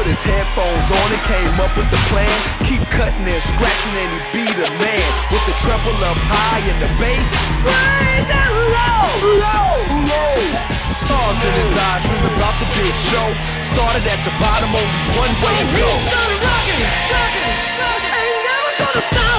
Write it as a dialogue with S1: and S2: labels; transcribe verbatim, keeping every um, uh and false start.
S1: his headphones on and came up with the plan. Keep cutting and scratching and he be the man. With the treble up high and the bass way down low, low, low. Stars in his eyes, dreaming about the big show. Started at the bottom, only one way to go.
S2: So he started rocking, rocking, rocking. Ain't never gonna stop.